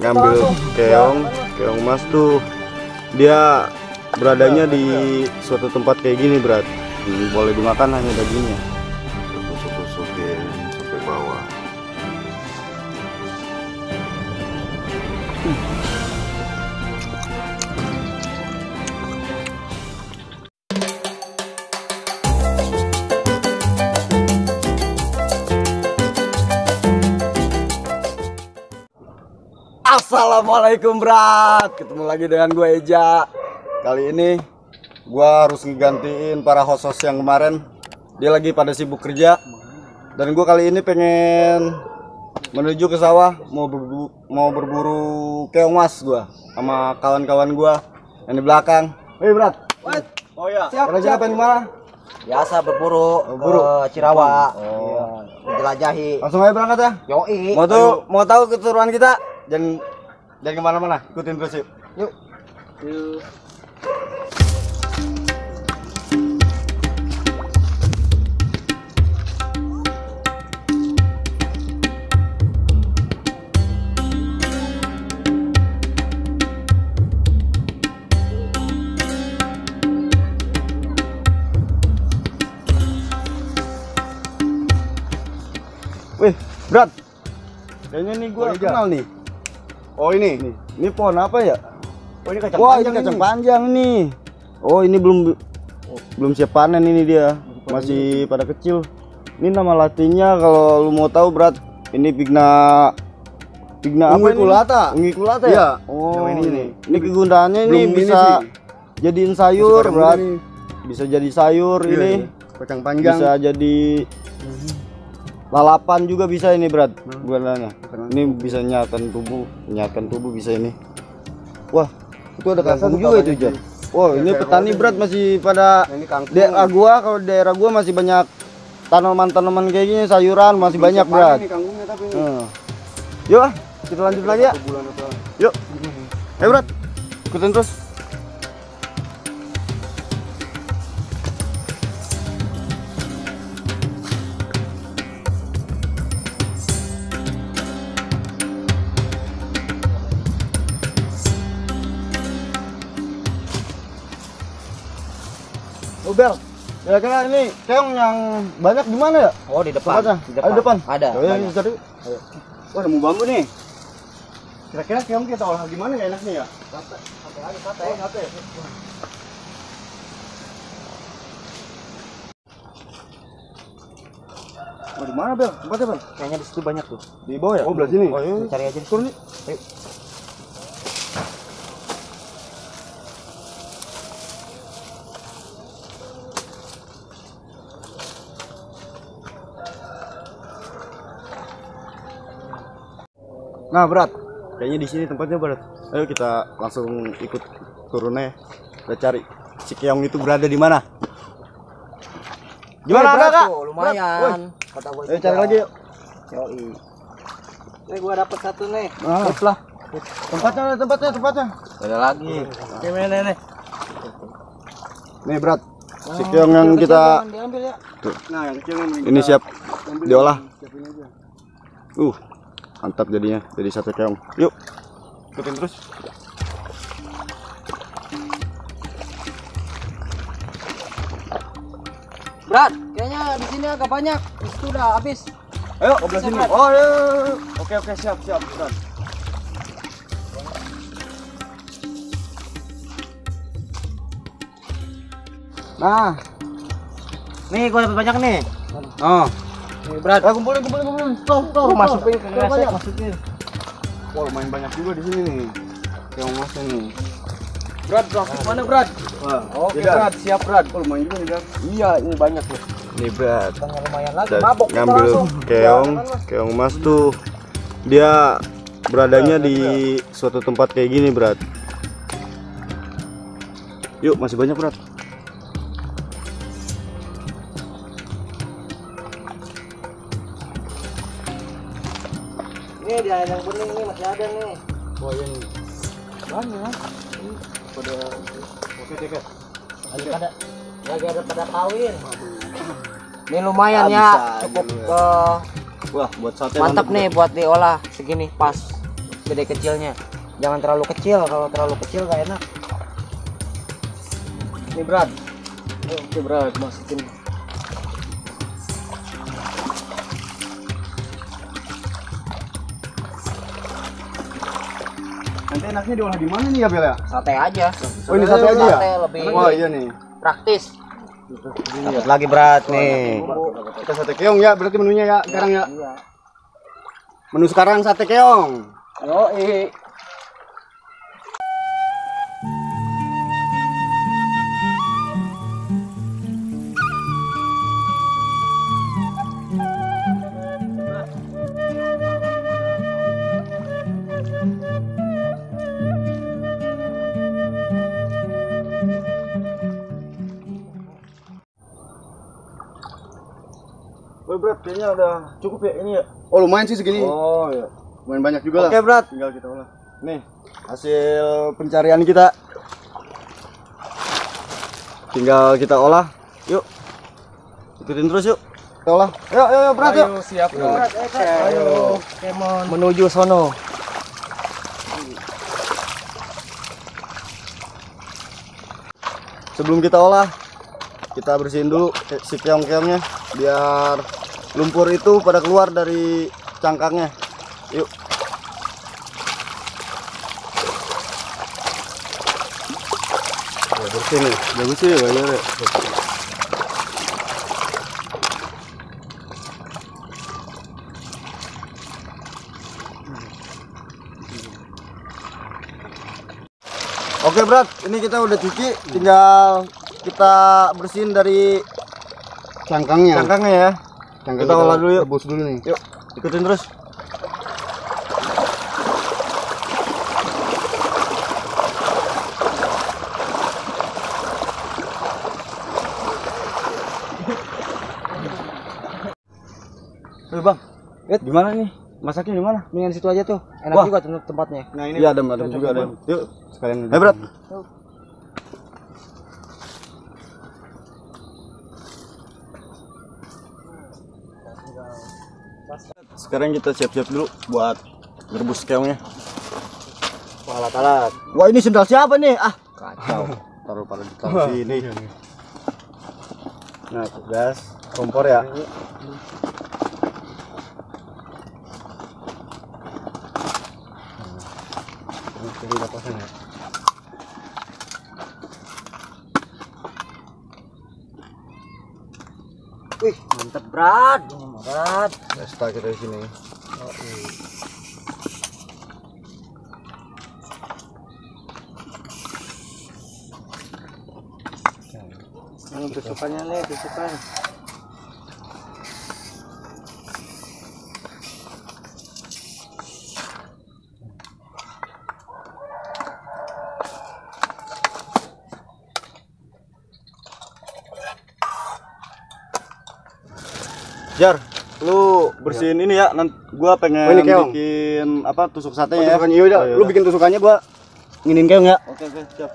ngambil keong emas tuh dia beradanya di suatu tempat kayak gini, Brat. Boleh dimakan hanya dagingnya. Tusuk-tusukin sampai bawah. Assalamualaikum, Brat. Ketemu lagi dengan gue Eja. Kali ini gue harus ngegantiin para host yang kemarin. Dia lagi pada sibuk kerja. Dan gue kali ini pengen menuju ke sawah, mau berburu keong emas gue sama kawan-kawan gue yang di belakang. Hei, Brat. Oh ya. Siap. Di mana? Biasa berburu ke Cirawa. Iya, menjelajahi. Langsung aja berangkat ya. Yoi. Mau tahu keseruan kita? Jangan kemana-mana, ikutin terus yuk. Yuk. Wih, Brat. Kayaknya nih gua kenal nih. Oh ini pohon apa ya? Oh ini kacang Wah, panjang. ini kacang panjang nih. Oh, ini belum siap panen ini dia. Masih pada kecil. Ini nama latinnya kalau lu mau tahu, Brat. Ini Vigna apa ini? Ungiculata ya? Iya. Oh, ini kegunaannya ini bisa jadiin sayur, Brat. Bisa jadi sayur ini. Kacang panjang. Bisa jadi lalapan juga bisa ini, Brat. Gunanya. Ini bisa menyehatkan tubuh bisa ini. Wah, itu ada kangkung juga itu, Jan. Wah, ini petani, Brat, masih pada daerah gua. Kalau daerah gua masih banyak tanaman-tanaman kayak gini, sayuran masih banyak, Brat. Yuk, kita lanjut lagi ya. Yuk. Ayo, Brat. Ikutin terus. Oh, Bel, kira-kira ini keong yang banyak di mana ya? Oh, di depan. Tempatnya? Di depan. Ada depan? Ada. Oh, ya, cari. Ayo. Wah, nemu bambu nih. Kira-kira keong kita olah gimana ya enaknya ya? Sate. Oh, sate. Oh, di mana, Bel? Tempatnya, Bel? Kayaknya di situ banyak tuh. Di bawah ya? Oh, belah sini. Oh, iya. Cari aja. Turun nih. Ayo. Nah, Brat, kayaknya di sini tempatnya, Brat. Ayo kita langsung ikut turunnya. Kita cari si keong itu berada di mana. Gimana, Brat? Kak? Lumayan. Kata gue. Ayo cari lagi yuk. Yoi. Nih gua dapat satu nih. Nah, Sip lah. tempatnya. Ada lagi. Gimana nih? Nih, Brat. Si keong yang kita diambil ya. tuh. Nah, yang kecil ini siap diolah. Mantap jadinya. Jadi sate keong. Yuk. Ikutin terus. Brat, kayaknya di sini agak banyak. Di situ udah habis. Ayo, sebelah sini. Oh, ayo. Oke, siap, Brat. Nah, Nih gua dapat banyak nih. oh. Nih, Brat. Kumpulin. Tuh, Masukin ke banyak. kresek, masukin. Wah, lumayan banyak juga di sini nih. Keong emasnya nih. Brat, mana, Brat? Wah, Oke, Brat, siap, Brat. Oh, lumayan juga nih, Brat. Iya, ini banyak tuh. Nih, Brat. Lumayan lagi. Dan Mabok kita ngambil langsung. keong emas tuh dia beradanya di suatu tempat kayak gini, Brat. Yuk, masih banyak, Brat. Ini dia yang bening nih masih ada nih. Oh, yang Banyak. pada oke. Lagi ada pada kawin. Ini lumayan ya, cukup Wah, buat sate mantap nih buat diolah segini pas. gede kecilnya. Jangan terlalu kecil, kalau terlalu kecil gak enak. Ini berat. Oke berat, masukin. Nanti enaknya diolah di mana nih ya Bel ya? Sate aja. Oh ini sate aja ya? Sate lebih Oh iya nih. praktis. Lagi berat nih. Kita sate keong ya, berarti menunya ya sekarang ya. Iya. Menu sekarang sate keong. Yoi. Oh berat, kayaknya udah cukup ya ini ya. Oh lumayan sih segini. Oh iya. Lumayan banyak juga lah. Oke berat. Tinggal kita olah. Nih hasil pencarian kita. Tinggal kita olah. Yuk. Ikutin terus yuk. Kita olah. Ayo berat yuk. Ayo siap. Berat, Ayo. Kemon. Menuju sono. Sebelum kita olah, kita bersihin dulu si keong-keongnya biar lumpur itu pada keluar dari cangkangnya. Yuk. Ya, bersih nih. Udah bersih ya, banyak ya. Oke berat, ini kita udah cuci, tinggal kita bersihin dari cangkangnya. Cangkangnya ya. Kita olah dulu yuk. Rebus dulu nih. Yuk, ikutin terus. Bang, gimana nih? Masaknya di mana? Mendingan situ aja tuh. Enak Wah. juga tempatnya. Nah ini. Iya, adem juga ada. Yuk, sekalian. Ayo berat. Sekarang kita siap-siap dulu buat merebus keongnya. Alat-alat. Wah ini sendal siapa nih? Ah kacau. Taruh pada di sini. Nah tuh gas, kompor ya. Wih, mantep berat. Berat. Pesta kita di sini. Ini tusukannya nih, tusukan. Jar, lu bersihin ini ya. Nanti gua pengen bikin apa tusuk satenya ya. Tusukannya iya, lu bikin tusukannya, gua nginin keong ya. Oke, siap.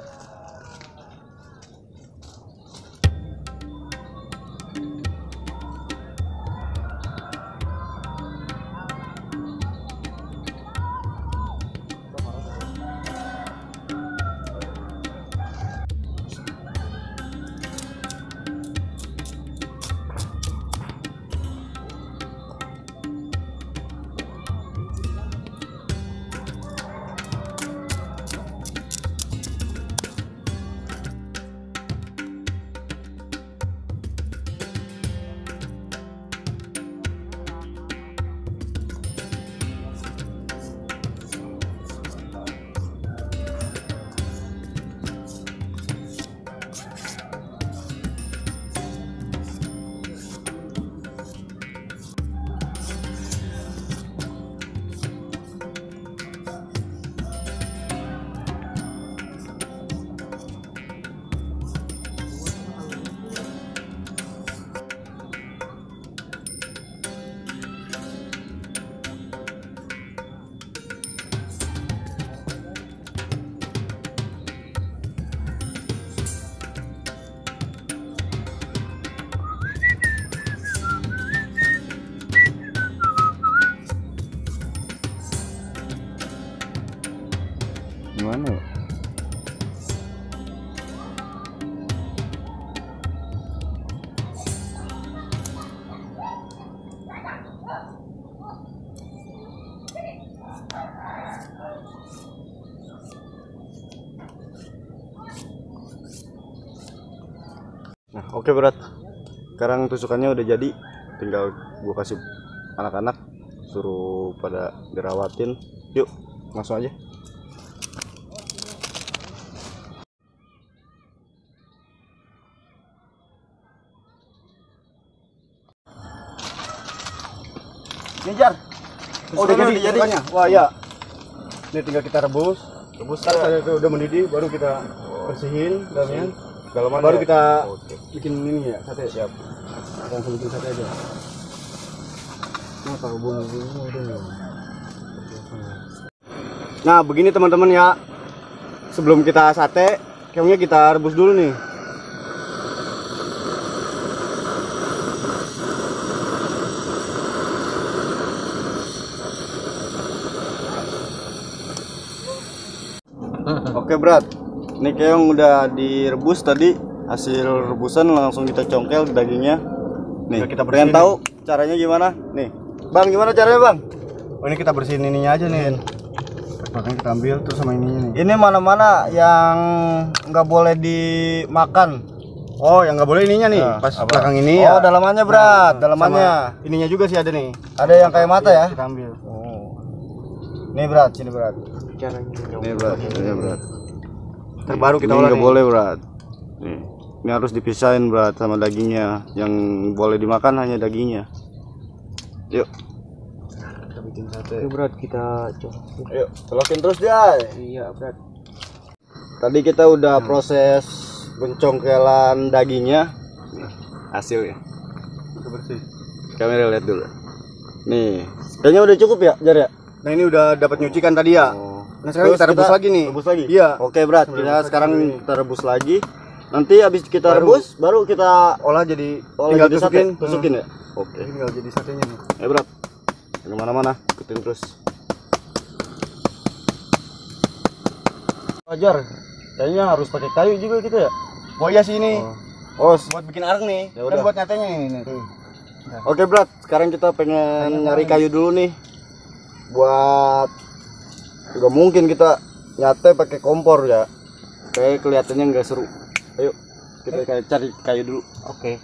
Gimana ya? Nah, oke berat. Sekarang tusukannya udah jadi, tinggal gua kasih anak-anak, suruh pada dirawatin. Yuk, langsung aja. Ngejar. Oh, udah jadi. Wah, ya. Ini tinggal kita rebus. Rebus udah mendidih, baru kita bersihin dalamnya. Baru kita bikin ini ya, sate. Siap. Langsung bikin sate aja. Nah, tahu bumbu-bumbu udah. Nah, begini teman-teman ya. Sebelum kita sate, keongnya kita rebus dulu nih. Oke, berat. Ini keong udah direbus tadi, hasil rebusan langsung kita congkel dagingnya. Nih, kita pengen tahu caranya gimana? Nih, Bang, gimana caranya, Bang? Oh, ini kita bersihin ininya aja nih. Makanya kita ambil terus sama ininya nih. Ini mana-mana yang nggak boleh dimakan. Oh, yang nggak boleh ininya nih, pas belakang ini. Oh, ya. Dalamannya berat, dalamannya. Ininya juga sih ada nih. Ada yang kayak mata ya? Kita ambil. Oh. Ini berat, sini berat. Ini berat, ini berat. Terbaru kita olah. Nggak boleh berat. Nih, ini harus dipisahin berat sama dagingnya. Yang boleh dimakan hanya dagingnya. Yuk. Kita bikin sate. Yuk berat, kita coba. Yuk, celokin terus dia. Iya berat. Tadi kita udah proses pencongkelan dagingnya. Nih, hasilnya. Kita bersih. Kamera lihat dulu. Nih, kayaknya udah cukup ya, Jar ya? Nah, ini udah dapat nyucikan tadi ya. Nah, sekarang kita rebus lagi nih. Rebus lagi? Iya. Oke, berat. Kita sekarang kita rebus lagi. Nanti habis kita rebus, baru kita olah jadi tinggal tusukin. Tusukin ya? Oke. Tinggal jadi satenya nih. Ya, berat. Kemana-mana, ikutin terus. Wajar. Kayaknya harus pakai kayu juga gitu ya? Oh iya sih ini. Oh, buat bikin areng nih. Ya udah. Buat nyatanya ini. Oke, berat. Sekarang kita pengen nyari kayu dulu nih. Buat nggak mungkin kita nyate pakai kompor ya, kayak kelihatannya nggak seru. Ayo kita kayak cari kayu dulu. Oke.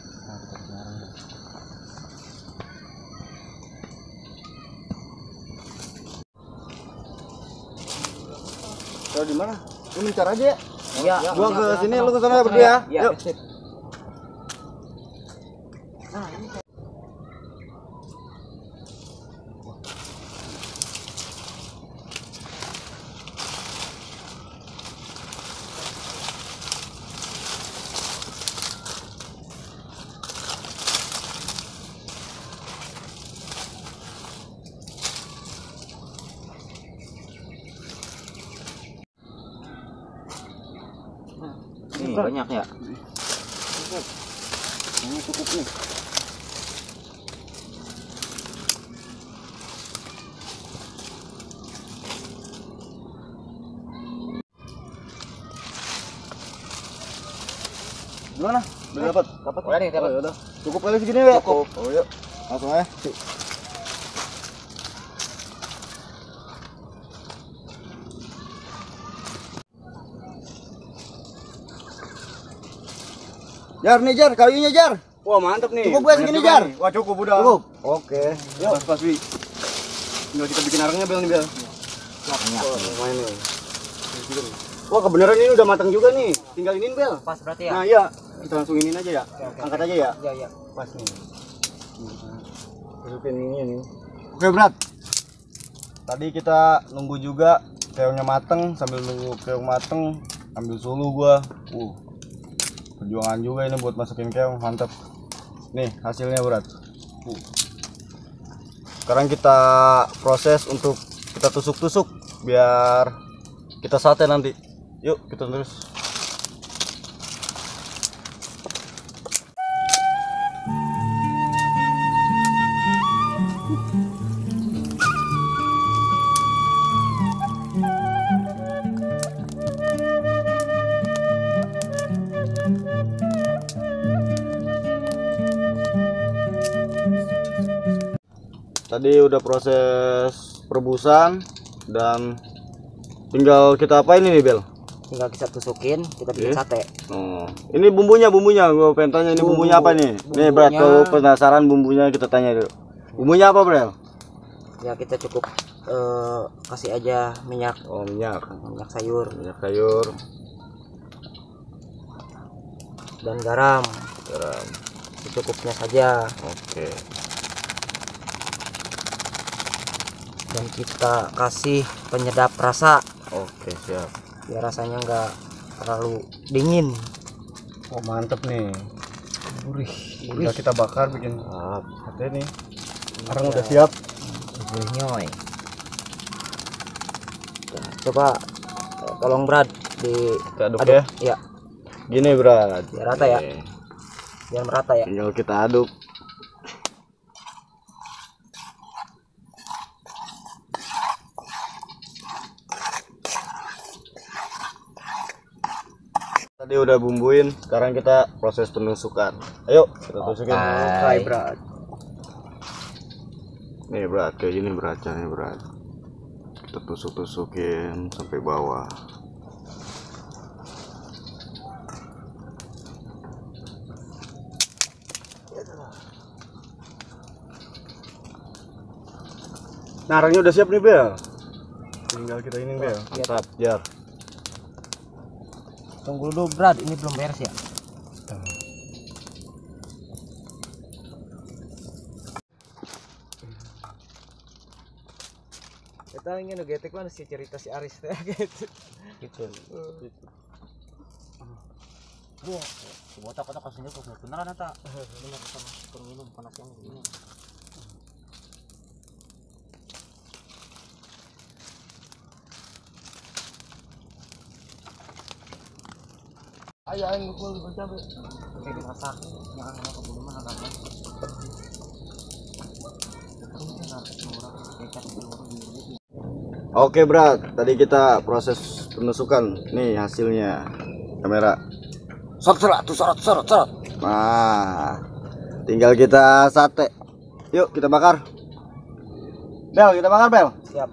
Kalau di mana? Lu mencar aja ya. Iya. Gua ke sini, lu ke sana berdua ya. Yuk. Ini banyak ya. Ini cukup nih. Gimana? Udah dapat? Dapat. Udah nih, dapat. Oh, udah. Cukup kali segini ya? Cukup. Oh, yuk. Langsung aja. Jar nih, Jar, kayunya, Jar. Wah, mantep nih. Cukup gak segini, Jar? Wah, cukup udah. Cukup. Oke. Yuk. Pas, Wi. Tinggal kita bikin arengnya, Bel nih, Bel. Wah, lumayan nih. Wah, kebenaran ini udah matang juga nih. Tinggal iniin, Bel. Pas berarti ya? Nah, iya. Kita langsung iniin aja ya. Oke. Angkat aja ya. Iya, iya. Pas nih. Masukin ininya nih. Oke, berat. Tadi kita nunggu juga keongnya mateng. Sambil nunggu keong mateng, ambil sulu gua. Perjuangan juga ini buat masukin keong, mantap. Nih hasilnya berat. Sekarang kita proses untuk kita tusuk-tusuk biar kita sate nanti. Yuk kita terus. tadi udah proses perebusan dan tinggal kita apa ini nih Bel? Tinggal kita tusukin, kita bikin sate. Oh, ini bumbunya, gue pengen tanya ini bumbunya apa nih? Nih Brat, kalau penasaran bumbunya kita tanya dulu. Bumbunya apa Bel? Ya kita cukup kasih aja minyak. Oh minyak sayur dan garam secukupnya saja. Oke. Dan kita kasih penyedap rasa. Oke siap. Biar rasanya nggak terlalu dingin. Oh mantep nih. Gurih. Udah kita bakar bikin sate nih. Sekarang udah siap. Nyoy. Coba tolong Brad Kita aduk ya. Ya. Gini Brad. Biar rata ya. Biar merata ya. Tinggal kita aduk. Tadi udah bumbuin, sekarang kita proses penusukan. Ayo kita tusukin. Oke, Brad. Nih Brad, kayak gini Brad, caranya Brad. Kita tusuk-tusukin sampai bawah. Narangnya udah siap nih Bel. Tinggal kita ini Bel. Mantap, jar. Tunggu dulu Brad, ini belum beres ya. Kita ingin ngegetek mana sih cerita si Aris gitu. Wah, buat apa kasihnya kok beneran ata. Ini sama minum panas yang ini. Ayo ngukul cabe. Oke, dimasak. Jangan masak dulu mah agak lama. Oke Brad, tadi kita proses penusukan. Nih hasilnya. Kamera. Sorot. Nah, tinggal kita sate. Yuk kita bakar. Bel, kita bakar Bel. Siap.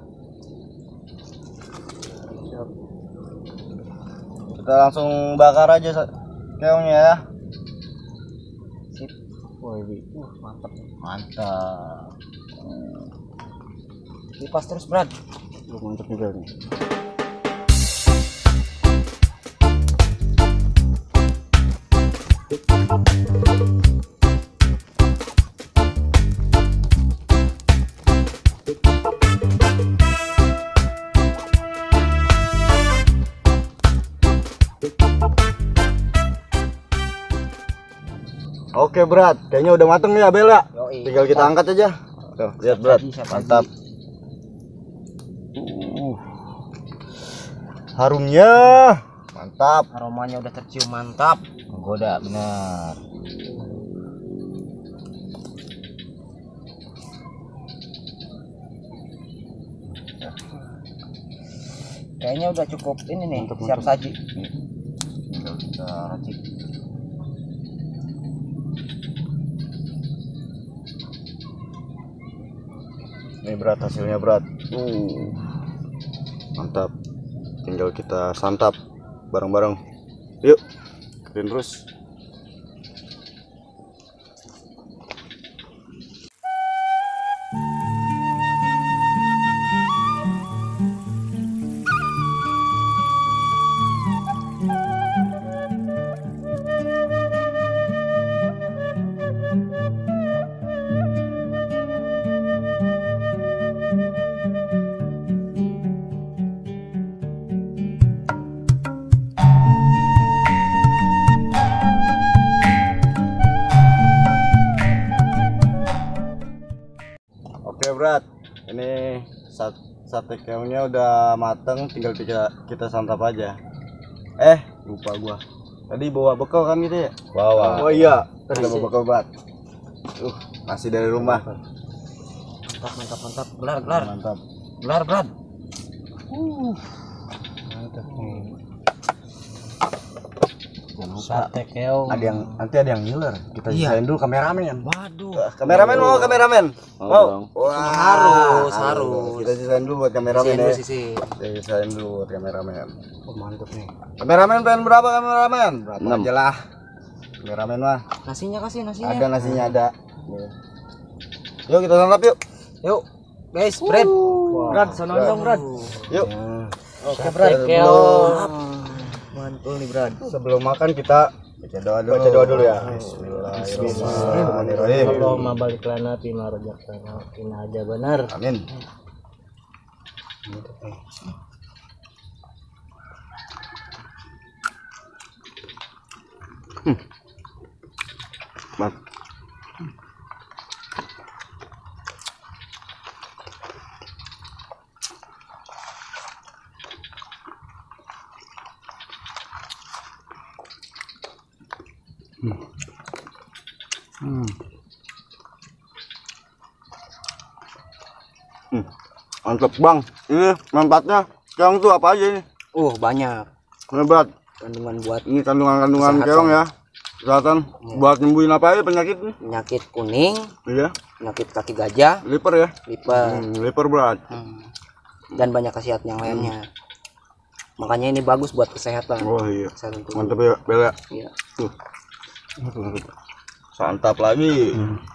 Kita langsung bakar aja keongnya ya. Sip. Wah, mantap. Mantap. Kipas terus Brad. Mantap juga nih. Oke Brad, kayaknya udah mateng ya Bel ya. Tinggal kita angkat aja. Tuh, lihat Brad, mantap. Harumnya mantap. Aromanya udah tercium mantap. Menggoda benar. Kayaknya udah cukup ini nih, siap saji. Tinggal kita racik. Ini Brad hasilnya Brad. Mantap. Tinggal kita santap bareng-bareng. Yuk, ikutin terus. Oke Brad, ini sate keongnya udah mateng, tinggal kita santap aja. Lupa gua. Tadi bawa bekal kan gitu ya? Bawa. Oh iya, tadi bawa bekal Brad. Nasi dari rumah. Mantap. Gelar. Mantap. Gelar Brad. Mantap nih. Jangan lupa Sate keong. Nanti ada yang ngiler. Kita sisain dulu kameramen. Waduh. Kameramen mau kameramen? Mau. Harus. Kita sisain dulu buat kameramen ya. Kita sisain dulu buat kameramen. Mantap nih. Kameramen pengen berapa kameramen? Berapa aja lah. Kameramen mah. Nasinya kasih nasinya. Ada nasinya ada. Nih. Yuk kita santap yuk. Yuk. Guys, Brad. Brad, sana dong, Brad. Yuk. Oke, Brad. Keong. Mantul nih, Brad. Sebelum makan kita baca doa dulu ya. Bismillahirrahmanirrahim. Allahumma barik lana fi ma razaqtana qina adzabannar. Amin. Mantap bang, ini manfaatnya keong tuh apa aja ini? Banyak Hebat. kandungan buat Ini kandungan keong ya, kesehatan. Buat nyembuhin apa aja penyakit nih? penyakit kuning, Iya, penyakit kaki gajah, liver ya, liver, liver berat. dan banyak khasiat yang lainnya. Makanya ini bagus buat kesehatan. Oh iya, Kesehatan tubuh. mantap ya, Bel ya. Iya. Tuh, santap lagi.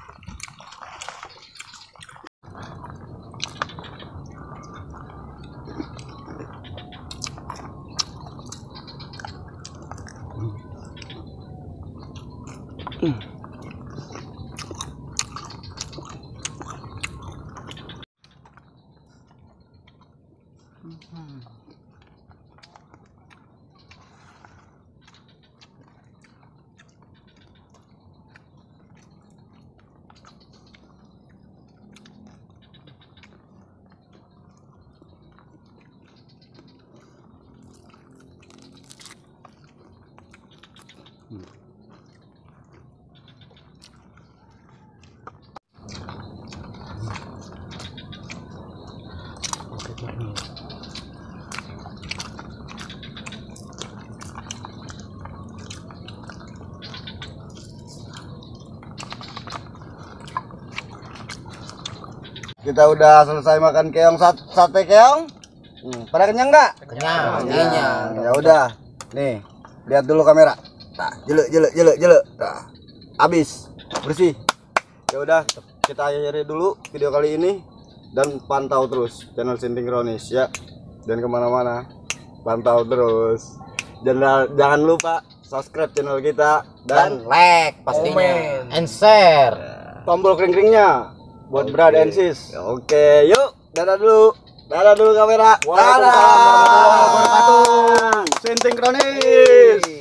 Kita udah selesai makan keong, sate keong. Pada kenyang nggak? Kenyang. Ya udah, nih lihat dulu kamera. Nah, jelek. Nah, habis bersih. Ya udah, kita akhiri dulu video kali ini dan pantau terus channel Sintingkronis ya. Dan kemana-mana pantau terus. Jangan lupa subscribe channel kita dan like pastinya. And share. tombol kring-kringnya buat Brad and Sis. Oke, yuk dadah dulu. Dadah dulu kamera. Dadah. Sintingkronis.